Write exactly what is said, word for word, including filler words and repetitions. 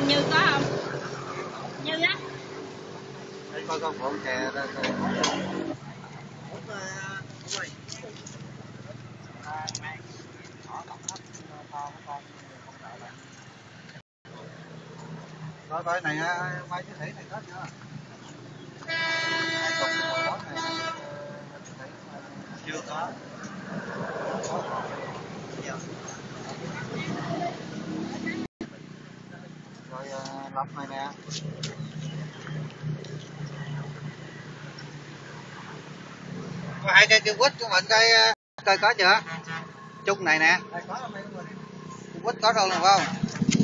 Như có không? Như á. Đây coi con phượng chè đây. Coi coi này mai cái thủy này có chưa? Hai chục mười bốn này. Chưa có. Rồi lọc này nè. Có hai cây kêu quýt của mình coi coi có chưa? Chung này nè. Quýt có đâu phải không?